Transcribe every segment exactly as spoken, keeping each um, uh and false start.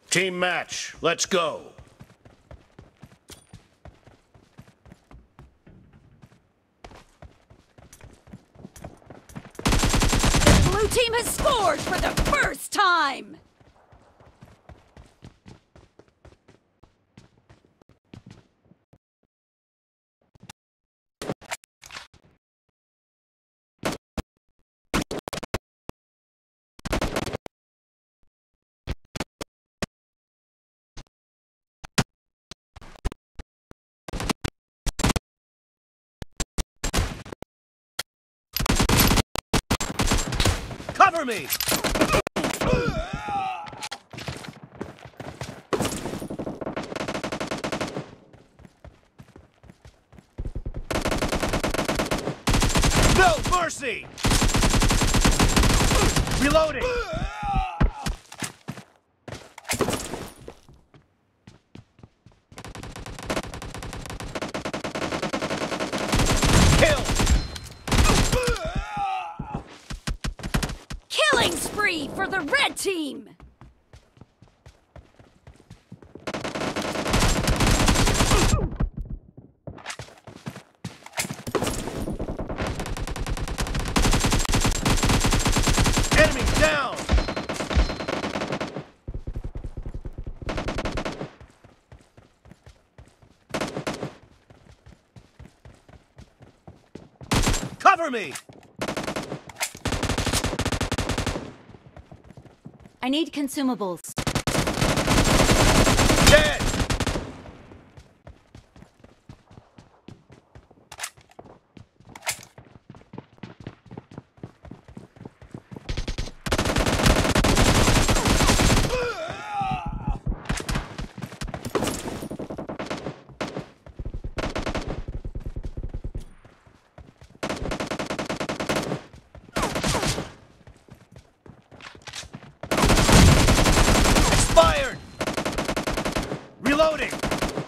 Team match, let's go. The blue team has scored for the first time! Cover me! No mercy! Reloading! Kill! Killing spree for the red team! Enemy down! Cover me! I need consumables. Dead! Expired! Reloading!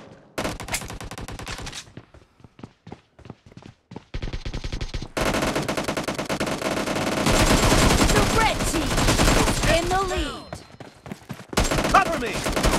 The red team in the lead. Cover me!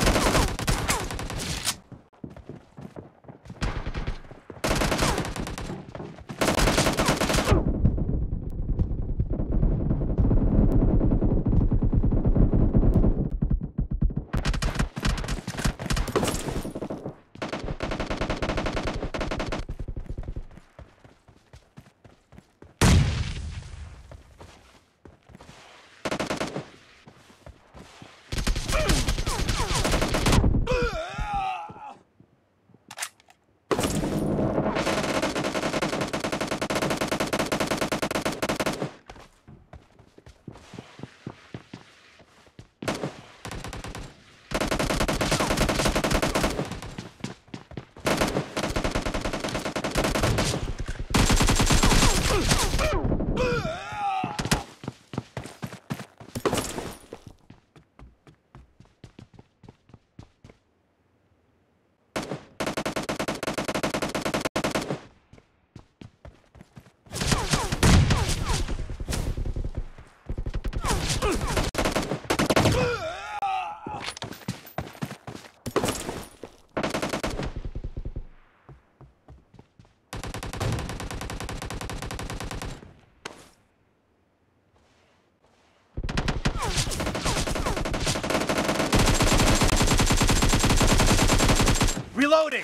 Reloading!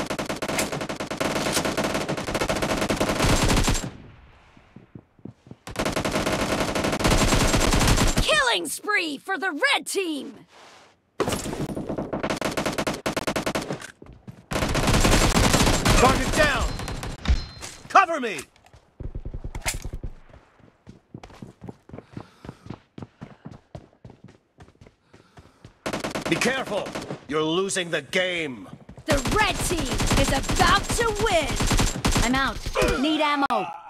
Killing spree for the red team! Target down! Cover me! Be careful! You're losing the game! The red team is about to win! I'm out. Need ammo.